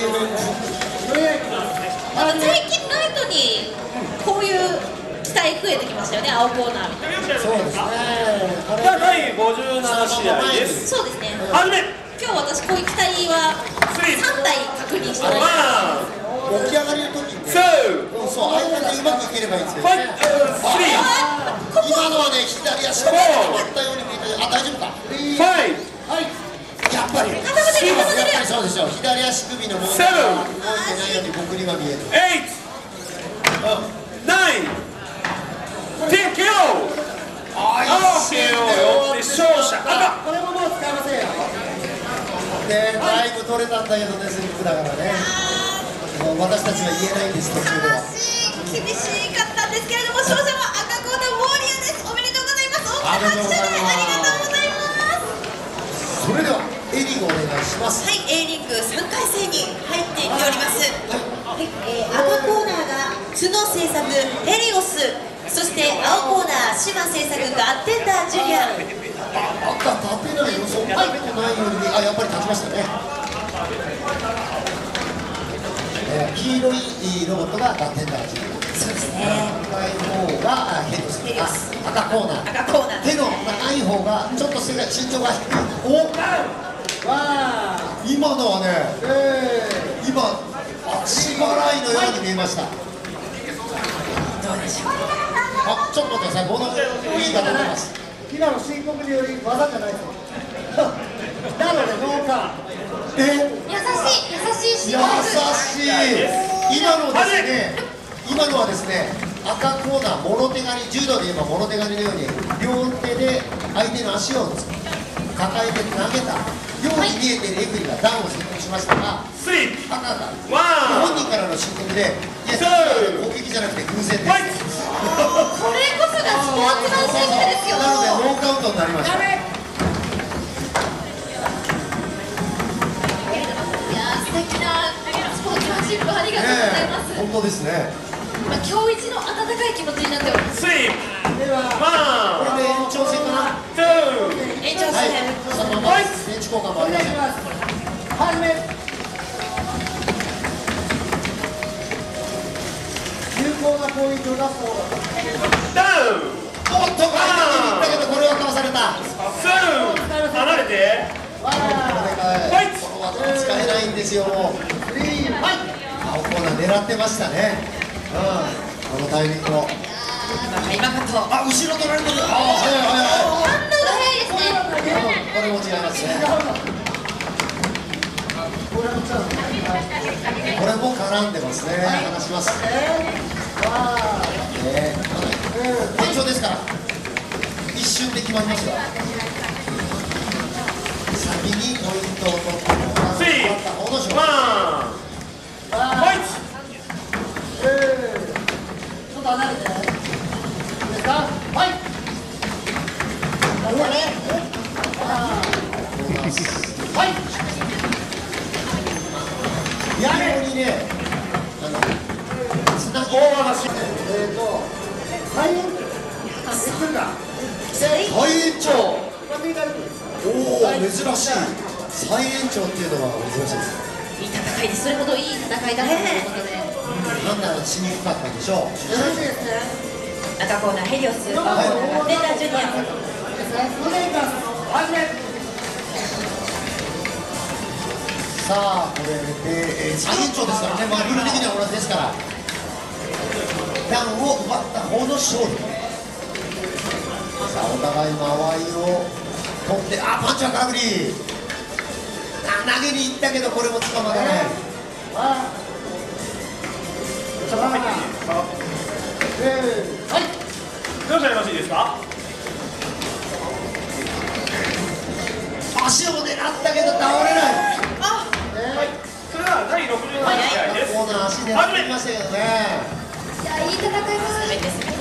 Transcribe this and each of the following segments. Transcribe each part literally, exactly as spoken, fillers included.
なんか最近ライトにこういう機体増えてきましたよね、青コーナーみたいな。 そうですね。 じゃあだいごじゅうなな試合です。 そうですね。 始め。 今日私こういう機体はさんだい確認しております。 起き上がりの時にね、そう、相手でうまくいければいいんですけどね。今のはね、左足が止まったように見えた。あ、大丈夫か。はい。やっぱり。やっぱりそうでしょう。左足首の問題が動いてないように僕には見える。 エイト、ナイン、テン、ケーオー。ああ、ケーオーよって勝者。赤。 これももう使いませんよ。ね、だいぶ取れたんだけどね、スリップだからね。もう私たちは言えないんです、途中では。 厳しかったんですけれども、勝者は赤コーナーウォーリアです。おめでとうございます。大きな拍手でありがとうございます。 それでは A リーグお願いします。 はい、A リーグさんかい戦に入っていっております。はい、えー、赤コーナーが角製作ヘリオス、そして青コーナー島製作ガッテンダージュリアン。 赤立てない予想入ってないように、あ、やっぱり立ちましたね。えー、黄色いロボットがガッテンダージュリアン。 そうですね。 赤い方がヘリオス。 ヘリオス。 赤コーナー。 赤コーナー。 手の長い方がちょっと背が身長が低い。お、わー、今のはね、えー、今足払いのように見えました。 どうでしょう。 あ、ちょっと待ってください。物言い方出ます。 今の申告により技じゃないですよ。なのでノーカー。 え、 優しい優しい優しい。今のですね、今のはですね、赤コーナー、もろ手刈り、柔道で言えばもろ手刈りのように両手で相手の足を抱えて投げたように見えてレフェリーがダウンを宣告しましたが、赤が本人からの申告で、いや、攻撃じゃなくて偶然です。 これこそがスポーツマンシップですよ。 なのでノーカウントになりました。 いやー、素敵なスポーツマンシップありがとうございます。 本当ですね。 まあ、今日一の温かい気持ちになっております。 スリー、 これで延長戦かな。 延長戦。 はい、そのままベンチ交換もありません。 始め。有効なポイントを出す方が。 ダウン。 おっと、相手に行ったけど、これはかわされた。 離れて。 これが、この技は使えないんですよ。もう。青コーナー狙ってましたね。うん、このタイミングを。 今かと。 あ、後ろ取られてる。あ、早い早い早い。 反応が早いですね。 これも違いますね。これも絡んでますね。話します。えー、延長ですから。一瞬で決まりますよ。先にポイントを取ってもらった方の勝利。 ファイト。 ちょっと離れて。いいですか。はい。はい。 非常にね、あの、つなぎ。 えっと、最延長。するか。 最延長。おお、珍しい。最延長っていうのは珍しいです。 いい戦いです。それほどいい戦いだということで。 判断しにくかったんでしょう。 赤コーナーヘリオス、青コーナーガッテンダージュニア。 さあ、これで、えー、最延長ですからね、まあ、ルール的には同じですから、ダウンを奪った方の勝利。さあ、お互い間合いを取って、あ、パンチは空振り。あ、投げに行ったけど、これも捕まらない。 はい。どうしたらよろしいですか。 足を狙ったけど倒れない。 あ、 はい。それではだいろくじゅうなな試合です。 コーナー足でやってましたけどね。 いや、いい戦いですね。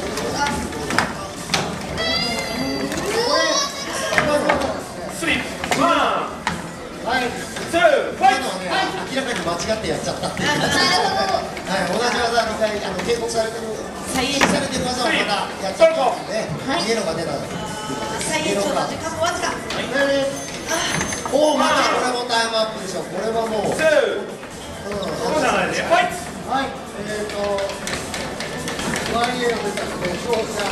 スリー、ワン、 はい。 ツー、ファイト。 明らかに間違ってやっちゃったっていう。 なるほど。 はい、同じ技にかいあの警告されてる、 再現されてる技をまたやっちゃったんでね。イエローが出た。 再延長の時間もわずか。 おお、またこれもタイムアップでしょ。これはもう。 万円を目指して勝者